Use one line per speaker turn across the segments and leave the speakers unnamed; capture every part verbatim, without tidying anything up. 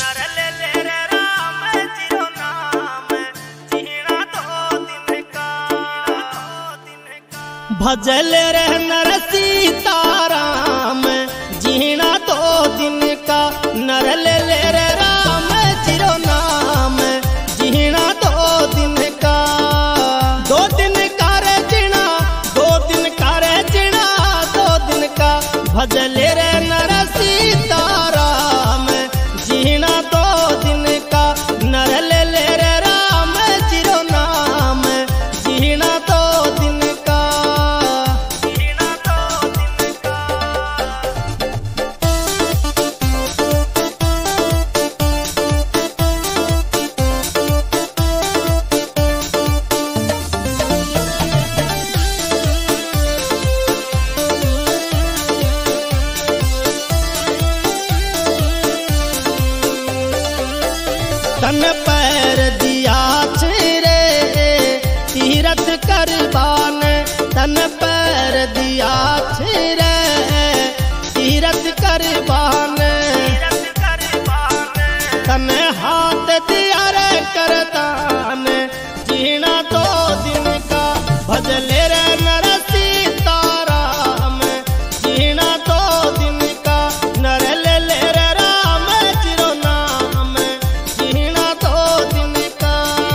भजल रे नर सीताराम जीना दो दिन का नर ले ले रे राम जिरो नाम जीना दो दिन का। दो दिन का रे जीना दो दिन का रे जीना दो दिन का भजल रे नर सीताराम जीना दो दिन का नर ले ले रे राम जिरो नाम जीना दो दिन का। तन पैर दिया रे तीरथ करबान तन पैर दिया रे तीरथ करबान तन हाथ दिया रे करतान जीना दो दिन का भजले रे नर सीताराम जीना दो दिन का नर ले ले रे राम जिरो नाम जीना दो दिन का।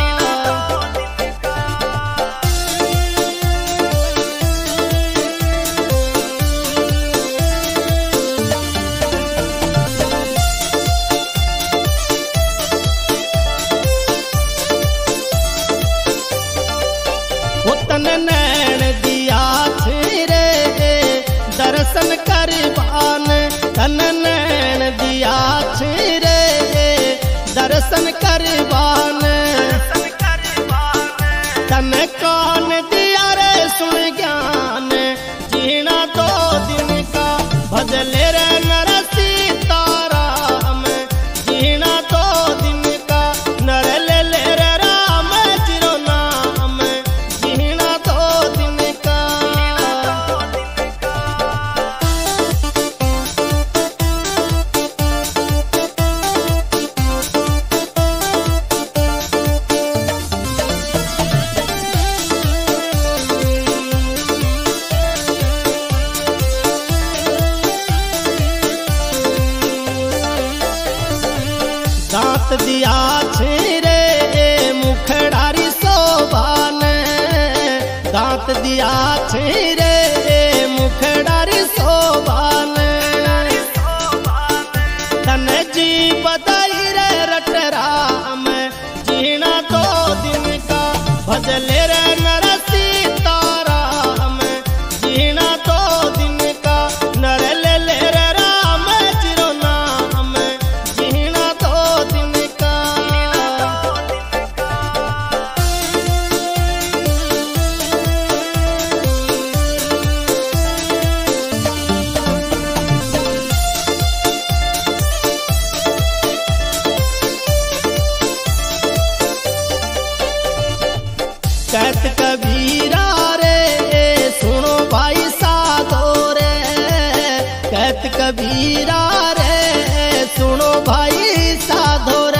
तन नैन दिया रे दर्शन करबान तन नैन दिया रे दर्शन करबान तन कान दिया रे सुन ज्ञान जीना दो दिन का भजले रे नर सीताराम जीना दो दिन का नर ले ले रे राम जिरो नाम जीना दो दिन का। दांत दिया रे मुखड़ारी शोभान दांत दिया रे मुखड़ारी शोभान तन जी बदाई रे रट राम जीना दो दिन का भजले रे नर सीताराम जीना दो दिन का नर ले ले रे राम जिरो नाम जीना दो दिन का। कहत कबीरा रे सुनो भाई साधो रे कहत कबीरा रे सुनो भाई साधो